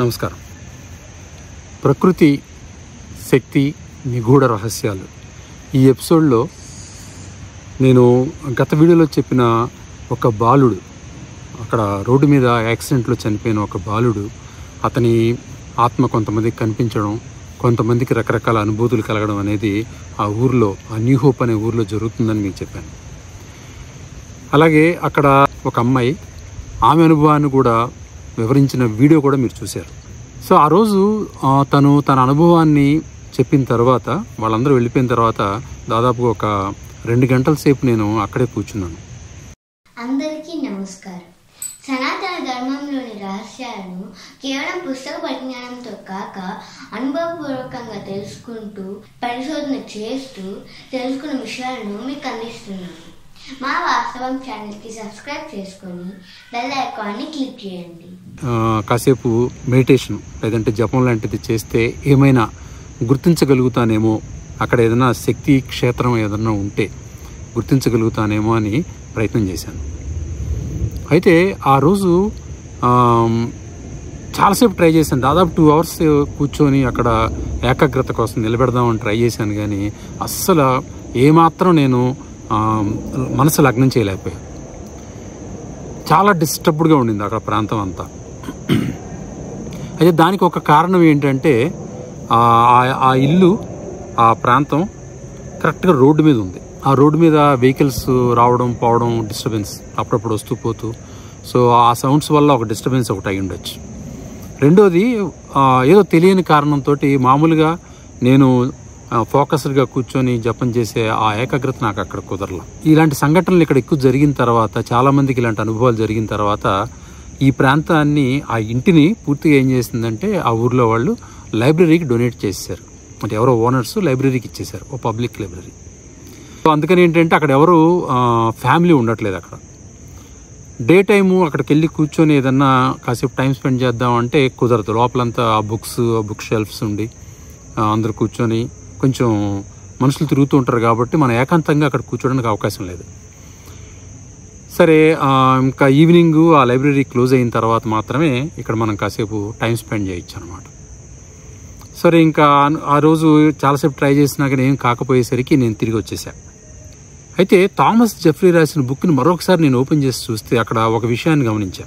నమస్కారం. ప్రకృతి శక్తి నిగూఢ రహస్యాలు ఈ ఎపిసోడ్లో నేను గత వీడియోలో చెప్పిన ఒక బాలుడు, అక్కడ రోడ్డు మీద యాక్సిడెంట్లో చనిపోయిన ఒక బాలుడు, అతని ఆత్మ కొంతమందికి కనిపించడం, కొంతమందికి రకరకాల అనుభూతులు కలగడం అనేది ఆ ఊర్లో, ఆ న్యూ హోప్ అనే ఊర్లో జరుగుతుందని మీకు చెప్పాను. అలాగే అక్కడ ఒక అమ్మాయి ఆమె అనుభవాన్ని కూడా వివరించిన వీడియో కూడా మీరు చూశారు. సో ఆ రోజు తన అనుభవాన్ని చెప్పిన తర్వాత, వాళ్ళందరూ వెళ్ళిపోయిన తర్వాత దాదాపుగా ఒక 2 గంటల సేపు నేను అక్కడే కూర్చున్నాను. అందరికీ నమస్కారం. సనాతన ధర్మంలోని రహస్యాలను కేవలం పుస్తక పరిజ్ఞానంతో కాక అనుభవపూర్వకంగా తెలుసుకుంటూ, పరిశోధన చేస్తూ తెలుసుకున్న విషయాలను మీకు అందిస్తున్నాను. మా వాస్తవం ఛానల్కి సబ్స్క్రైబ్ చేసుకొని బెల్ ఐకాన్ని క్లిక్ చేయండి. కాసేపు మెడిటేషన్ లేదంటే జపం లాంటిది చేస్తే ఏమైనా గుర్తించగలుగుతానేమో, అక్కడ ఏదైనా శక్తి క్షేత్రం ఏదైనా ఉంటే గుర్తించగలుగుతానేమో అని ప్రయత్నం చేశాను. అయితే ఆ రోజు చాలాసేపు ట్రై చేశాను. దాదాపు 2 అవర్స్ కూర్చొని అక్కడ ఏకాగ్రత కోసం నిలబెడదామని ట్రై చేశాను. కానీ అస్సలు ఏమాత్రం నేను మనసు లగ్నం చేయలేకపోయాను. చాలా డిస్టర్బ్డ్గా ఉండింది అక్కడ ప్రాంతం అంతా. అయితే దానికి ఒక కారణం ఏంటంటే, ఆ ఇల్లు, ఆ ప్రాంతం కరెక్ట్గా రోడ్డు మీద ఉంది. ఆ రోడ్డు మీద వెహికల్స్ రావడం పోవడం, డిస్టర్బెన్స్ అప్పుడప్పుడు వస్తూ పోతూ, సో ఆ సౌండ్స్ వల్ల ఒక డిస్టర్బెన్స్ ఒకటి అయి ఉండొచ్చు. రెండోది, ఏదో తెలియని కారణంతో మామూలుగా నేను ఫోకస్డ్గా కూర్చొని జపం చేసే ఆ ఏకాగ్రత నాకు అక్కడ కుదరలా. ఇలాంటి సంఘటనలు ఇక్కడ ఎక్కువ జరిగిన తర్వాత, చాలామందికి ఇలాంటి అనుభవాలు జరిగిన తర్వాత, ఈ ప్రాంతాన్ని, ఆ ఇంటిని పూర్తిగా ఏం చేసిందంటే ఆ ఊర్లో వాళ్ళు లైబ్రరీకి డొనేట్ చేశారు. అంటే ఎవరో ఓనర్స్ లైబ్రరీకి ఇచ్చేశారు, ఓ పబ్లిక్ లైబ్రరీ. సో అందుకని ఏంటంటే అక్కడ ఎవరు ఫ్యామిలీ ఉండట్లేదు. అక్కడ డే టైము అక్కడికి వెళ్ళి కూర్చొని ఏదన్నా కాసేపు టైం స్పెండ్ చేద్దామంటే కుదరదు. లోపలంతా ఆ బుక్ షెల్ఫ్స్ ఉండి అందరూ కూర్చొని కొంచెం మనుషులు తిరుగుతూ ఉంటారు కాబట్టి మనం ఏకాంతంగా అక్కడ కూర్చోడానికి అవకాశం లేదు. సరే, ఇంకా ఈవినింగ్ ఆ లైబ్రరీ క్లోజ్ అయిన తర్వాత మాత్రమే ఇక్కడ మనం కాసేపు టైం స్పెండ్ చేయొచ్చు అనమాట. సరే, ఇంకా ఆ రోజు చాలాసేపు ట్రై చేసినా కానీ ఏం కాకపోయేసరికి నేను తిరిగి వచ్చేసా. అయితే థామస్ జెఫ్రీ రాసిన బుక్ని మరొకసారి నేను ఓపెన్ చేసి చూస్తే అక్కడ ఒక విషయాన్ని గమనించా.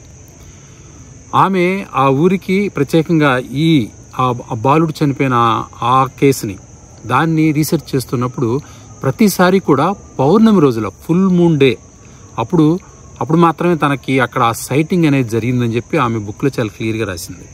ఆమె ఆ ఊరికి ప్రత్యేకంగా ఆ బాలుడు చనిపోయిన ఆ కేసుని, దాన్ని రీసెర్చ్ చేస్తున్నప్పుడు ప్రతిసారి కూడా పౌర్ణమి రోజుల ఫుల్ మూన్ డే అప్పుడు మాత్రమే తనకి అక్కడ ఆ సైటింగ్ అనేది జరిగిందని చెప్పి ఆమె బుక్లో చాలా క్లియర్గా రాసింది.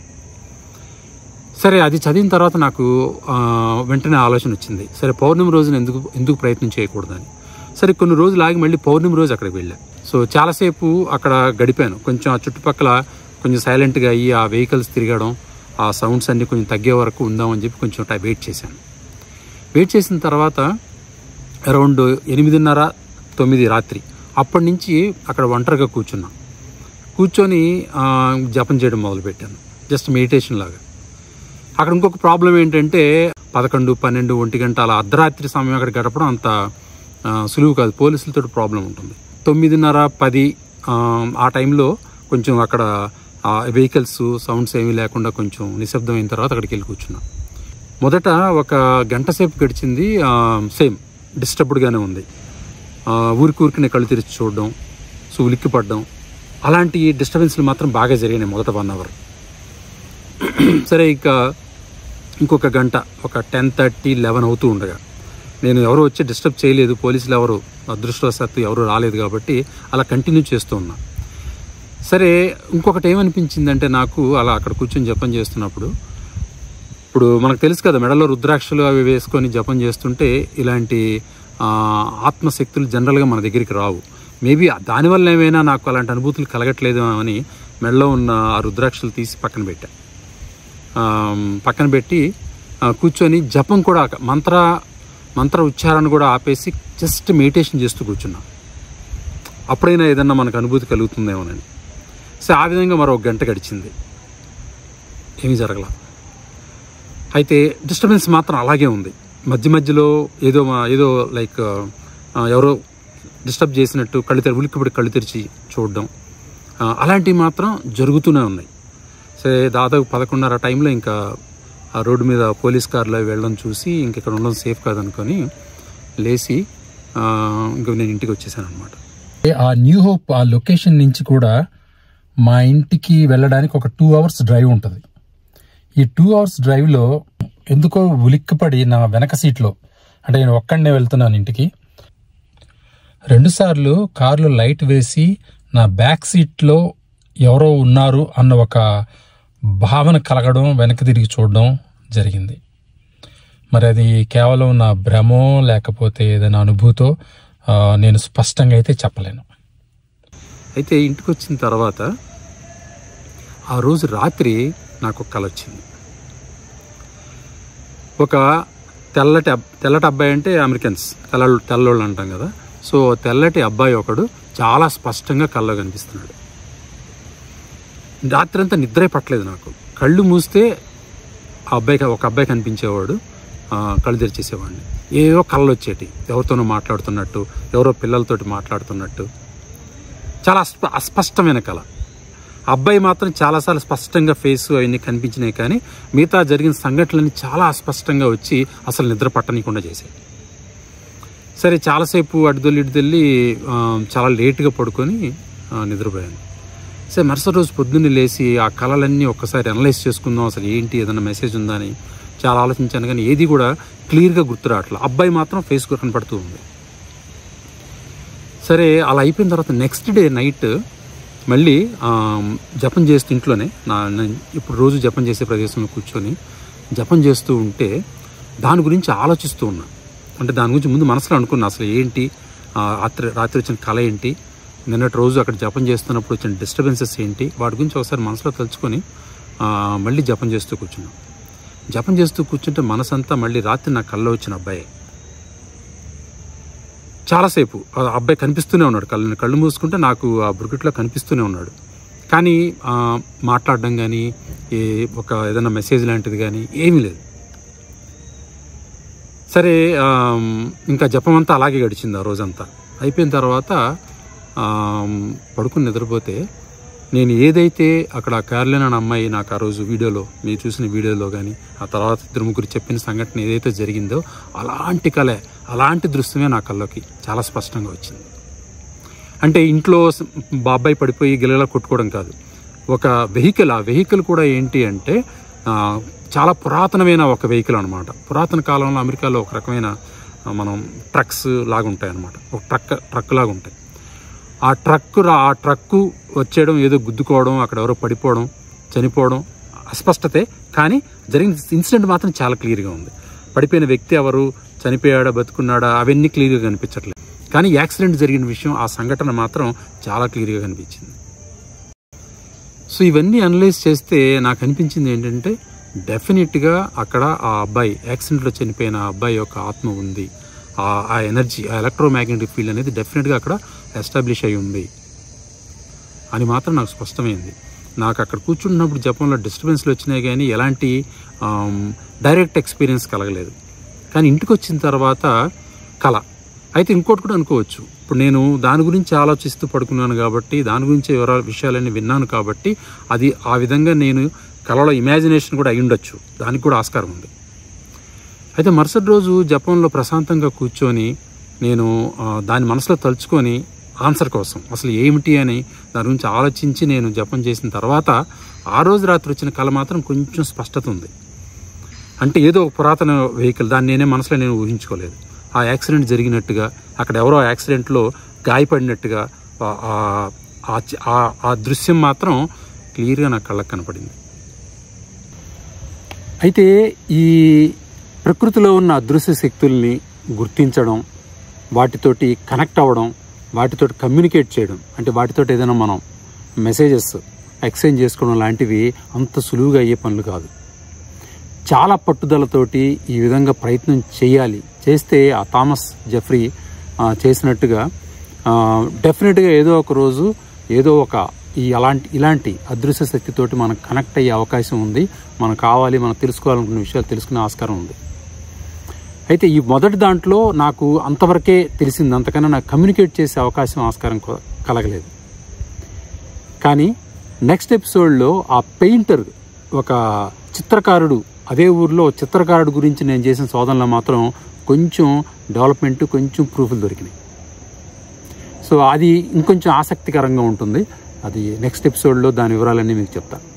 సరే, అది చదివిన తర్వాత నాకు వెంటనే ఆలోచన వచ్చింది, సరే పౌర్ణమి రోజున ఎందుకు ప్రయత్నం చేయకూడదని. సరే, కొన్ని రోజులు ఆగి మళ్ళీ పౌర్ణమి రోజు అక్కడికి వెళ్ళా. సో చాలాసేపు అక్కడ గడిపాను. కొంచెం ఆ చుట్టుపక్కల కొంచెం సైలెంట్గా అయ్యి ఆ వెహికల్స్ తిరగడం, ఆ సౌండ్స్ అన్నీ కొంచెం తగ్గే వరకు ఉందామని చెప్పి కొంచెం వెయిట్ చేశాను. వెయిట్ చేసిన తర్వాత అరౌండ్ 8:30-9 రాత్రి, అప్పటి నుంచి అక్కడ ఒంటరిగా కూర్చొని జపం చేయడం మొదలుపెట్టాను, జస్ట్ మెడిటేషన్ లాగా. అక్కడ ఇంకొక ప్రాబ్లం ఏంటంటే 11, 12, 1 గంట అలా అర్ధరాత్రి సమయం అక్కడ గడపడం అంత సులువు కాదు. పోలీసులతో ప్రాబ్లం ఉంటుంది. 9:30, 10 ఆ టైంలో కొంచెం అక్కడ వెహికల్స్ సౌండ్స్ ఏమీ లేకుండా కొంచెం నిశ్శబ్దం అయిన తర్వాత అక్కడికి వెళ్ళి కూర్చున్నా. మొదట ఒక గంట సేపు గడిచింది. సేమ్ డిస్టర్బ్డ్గానే ఉంది. ఊరికి కళ్ళు తెరిచి చూడడం, సో ఉలిక్కి పడడం, అలాంటి డిస్టర్బెన్స్లు మాత్రం బాగా జరిగినాయి మొదట 1 అవర్. సరే, ఇంకొక గంట, ఒక 10:30, 11 అవుతూ ఉండగా నేను ఎవరు వచ్చి డిస్టర్బ్ చేయలేదు. పోలీసులు ఎవరు అదృష్టవశాత్తు ఎవరు రాలేదు కాబట్టి అలా కంటిన్యూ చేస్తూ ఉన్నా. సరే, ఇంకొకటి ఏమనిపించిందంటే నాకు అలా అక్కడ కూర్చొని జపం చేస్తున్నప్పుడు, ఇప్పుడు మనకు తెలుసు కదా, మెడలో రుద్రాక్షలు అవి వేసుకొని జపం చేస్తుంటే ఇలాంటి ఆత్మశక్తులు జనరల్గా మన దగ్గరికి రావు. మేబీ దానివల్ల ఏమైనా నాకు అలాంటి అనుభూతులు కలగట్లేదు అని మెడలో ఉన్న ఆ రుద్రాక్షలు తీసి పక్కన పెట్టి కూర్చొని జపం కూడా, మంత్ర ఉచ్చారణ కూడా ఆపేసి జస్ట్ మెడిటేషన్ చేస్తూ కూర్చున్నా. అప్పుడైనా ఏదన్నా మనకు అనుభూతి కలుగుతుందేమోనని. సో ఆ విధంగా మరో 1 గంట గడిచింది, ఏమీ జరగల. అయితే డిస్టర్బెన్స్ మాత్రం అలాగే ఉంది. మధ్యలో ఏదో లైక్ ఎవరో డిస్టర్బ్ చేసినట్టు ఉలిక్కిపడి కళ్ళు తెరిచి చూడడం, అలాంటివి మాత్రం జరుగుతూనే ఉన్నాయి. సరే దాదాపు 11:30 టైంలో ఇంకా ఆ రోడ్డు మీద పోలీస్ కార్లో వెళ్ళడం చూసి ఇంక ఇక్కడ ఉండడం సేఫ్ కాదనుకొని లేచి ఇంక నేను ఇంటికి వచ్చేసాను అనమాట. ఆ న్యూ హోప్ ఆ లొకేషన్ నుంచి కూడా మా ఇంటికి వెళ్ళడానికి ఒక 2 hours డ్రైవ్ ఉంటుంది. ఈ 2 hours డ్రైవ్లో ఎందుకో ఉలిక్కిపడి నా వెనక సీట్లో, అంటే నేను ఒక్కడనే వెళ్తున్నాను ఇంటికి, 2 సార్లు కారులో లైట్ వేసి నా బ్యాక్ సీట్లో ఎవరో ఉన్నారు అన్న ఒక భావన కలగడం, వెనక్కి తిరిగి చూడడం జరిగింది. మరి అది కేవలం నా భ్రమో లేకపోతే ఏదైనా అనుభూతో నేను స్పష్టంగా అయితే చెప్పలేను. అయితే ఇంటికి వచ్చిన తర్వాత ఆ రోజు రాత్రి నాకు ఒక కల వచ్చింది. ఒక తెల్లటి అబ్బాయి, అంటే అమెరికన్స్ తెల్లోళ్ళు అంటాం కదా, సో తెల్లటి అబ్బాయి ఒకడు చాలా స్పష్టంగా కల్లో కనిపిస్తున్నాడు. రాత్రి అంతా నిద్రే పట్టలేదు నాకు. కళ్ళు మూస్తే ఒక అబ్బాయి కనిపించేవాడు, కళ్ళు తెరిచేసేవాడిని. ఏవో కళ్ళు వచ్చేటి, ఎవరితోనో మాట్లాడుతున్నట్టు, ఎవరో పిల్లలతోటి మాట్లాడుతున్నట్టు, చాలా అస్పష్టమైన కళ. అబ్బాయి మాత్రం చాలాసార్లు స్పష్టంగా ఫేస్ అవన్నీ కనిపించినాయి, కానీ మిగతా జరిగిన సంఘటనలన్నీ చాలా అస్పష్టంగా వచ్చి అసలు నిద్ర పట్టనీయకుండా చేశాయి. సరే చాలాసేపు అటుదొల్లి చాలా లేటుగా పడుకొని నిద్రపోయాను. సరే మరుసటి రోజు పొద్దున్నే లేచి ఆ కళలన్నీ ఒక్కసారి అనలైజ్ చేసుకుందాం, అసలు ఏంటి, ఏదైనా మెసేజ్ ఉందా అని చాలా ఆలోచించాను, కానీ ఏది కూడా క్లియర్గా గుర్తు రావట్లేదు. అబ్బాయి మాత్రం ఫేస్ కనపడుతూ ఉంది. సరే అలా అయిపోయిన తర్వాత నెక్స్ట్ డే నైట్ మళ్ళీ జపం చేస్తూ ఇంట్లోనే ఇప్పుడు రోజు జపం చేసే ప్రదేశంలో కూర్చొని జపం చేస్తూ ఉంటే దాని గురించి ఆలోచిస్తూ ఉన్నా. అంటే దాని గురించి ముందు మనసులో అనుకున్నా, అసలు ఏంటి, రాత్రి వచ్చిన కళ ఏంటి, నిన్నటి రోజు అక్కడ జపం చేస్తున్నప్పుడు వచ్చిన డిస్టర్బెన్సెస్ ఏంటి, వాటి గురించి ఒకసారి మనసులో తలుచుకొని మళ్ళీ జపం చేస్తూ కూర్చున్నాం. జపం చేస్తూ కూర్చుంటే మనసంతా మళ్ళీ రాత్రి నా కళ్ళలో వచ్చిన అబ్బాయి. చాలాసేపు అబ్బాయి కనిపిస్తూనే ఉన్నాడు. కళ్ళు మూసుకుంటే నాకు ఆ బుర్గిట్లో కనిపిస్తూనే ఉన్నాడు, కానీ మాట్లాడడం కానీ ఒక ఏదైనా మెసేజ్ లాంటిది కానీ ఏమీ లేదు. సరే ఇంకా జపం అంతా అలాగే గడిచింది. ఆ రోజంతా అయిపోయిన తర్వాత పడుకుని నిద్రపోతే నేను ఏదైతే అక్కడ క్యారోలిన్ అనే అమ్మాయి నాకు ఆ రోజు వీడియోలో, మీరు చూసిన వీడియోలో కానీ ఆ తర్వాత 2-3 చెప్పిన సంఘటన ఏదైతే జరిగిందో అలాంటి కళ, అలాంటి దృశ్యమే నా కళ్ళకి చాలా స్పష్టంగా వచ్చింది. అంటే ఇంట్లో బాబాయ్ పడిపోయి గిలగలా కొట్టుకోవడం కాదు, ఒక వెహికల్, ఆ వెహికల్ కూడా ఏంటి అంటే చాలా పురాతనమైన ఒక వెహికల్ అనమాట. పురాతన కాలంలో అమెరికాలో ఒక రకమైన మనం ట్రక్స్ లాగా ఉంటాయి అనమాట, ఒక ట్రక్ లాగా ఉంటాయి. ఆ ట్రక్కు వచ్చేయడం, ఏదో గుద్దుకోవడం, అక్కడ ఎవరో పడిపోవడం, చనిపోవడం అస్పష్టతే, కానీ జరిగిన ఇన్సిడెంట్ మాత్రం చాలా క్లియర్గా ఉంది. పడిపోయిన వ్యక్తి ఎవరు, చనిపోయాడా బతుకున్నాడా అవన్నీ క్లియర్గా కనిపించట్లేదు, కానీ యాక్సిడెంట్ జరిగిన విషయం, ఆ సంఘటన మాత్రం చాలా క్లియర్గా కనిపించింది. సో ఇవన్నీ అనలైజ్ చేస్తే నాకు అనిపించింది ఏంటంటే డెఫినెట్గా అక్కడ ఆ అబ్బాయి, యాక్సిడెంట్లో చనిపోయిన ఆ అబ్బాయి యొక్క ఆత్మ ఉంది. ఆ ఎనర్జీ, ఆ ఎలక్ట్రోమాగ్నెటిక్ ఫీల్డ్ అనేది డెఫినెట్గా అక్కడ ఎస్టాబ్లిష్ అయి ఉంది అని మాత్రం నాకు స్పష్టమైంది. నాకు అక్కడ కూర్చుంటున్నప్పుడు జపంలో డిస్టర్బెన్స్లు వచ్చినాయి, కానీ ఎలాంటి డైరెక్ట్ ఎక్స్పీరియన్స్ కలగలేదు. కానీ ఇంటికి వచ్చిన తర్వాత కళ. అయితే ఇంకోటి కూడా అనుకోవచ్చు, ఇప్పుడు నేను దాని గురించి ఆలోచిస్తూ పడుకున్నాను కాబట్టి, దాని గురించి విషయాలన్నీ విన్నాను కాబట్టి, అది ఆ విధంగా నేను కళలో ఇమాజినేషన్ కూడా అయి ఉండొచ్చు, దానికి కూడా ఆస్కారం ఉంది. అయితే మరుసటి రోజు జపంలో ప్రశాంతంగా కూర్చొని నేను దాని మనసులో తలుచుకొని ఆన్సర్ కోసం అసలు ఏమిటి అని దాని గురించి ఆలోచించి నేను జపం చేసిన తర్వాత ఆ రోజు రాత్రి వచ్చిన కళ మాత్రం కొంచెం స్పష్టత ఉంది. అంటే ఏదో ఒక పురాతన వెహికల్, దాన్ని మనసులో నేను ఊహించుకోలేదు. ఆ యాక్సిడెంట్ జరిగినట్టుగా, అక్కడ ఎవరో యాక్సిడెంట్లో గాయపడినట్టుగా ఆ దృశ్యం మాత్రం క్లియర్గా నా కళ్ళకు కనపడింది. అయితే ఈ ప్రకృతిలో ఉన్న అదృశ్య శక్తుల్ని గుర్తించడం, వాటితోటి కనెక్ట్ అవ్వడం, వాటితోటి కమ్యూనికేట్ చేయడం, అంటే వాటితోటి ఏదైనా మనం మెసేజెస్ ఎక్స్చేంజ్ చేసుకోవడం లాంటివి అంత సులువుగా అయ్యే పనులు కాదు. చాలా పట్టుదలతోటి ఈ విధంగా ప్రయత్నం చేయాలి. చేస్తే ఆ థామస్ జెఫ్రీ చేసినట్టుగా డెఫినెట్గా ఏదో ఒక రోజు ఏదో ఒక ఇలాంటి అదృశ్య శక్తితోటి మనం కనెక్ట్ అయ్యే అవకాశం ఉంది. మనం కావాలి, మనం తెలుసుకోవాలనుకున్న విషయాలు తెలుసుకునే ఆస్కారం ఉంది. అయితే ఈ మొదటి దాంట్లో నాకు అంతవరకే తెలిసింది, అంతకన్నా నాకు కమ్యూనికేట్ చేసే ఆస్కారం కలగలేదు. కానీ నెక్స్ట్ ఎపిసోడ్లో ఆ పెయింటర్ ఒక చిత్రకారుడు, అదే ఊర్లో చిత్రకారుడు గురించి నేను చేసిన శోధనలో మాత్రం కొంచెం డెవలప్మెంట్, కొంచెం ప్రూఫ్లు దొరికినాయి. సో అది ఇంకొంచెం ఆసక్తికరంగా ఉంటుంది. అది నెక్స్ట్ ఎపిసోడ్లో దాని వివరాలన్నీ మీకు చెప్తాను.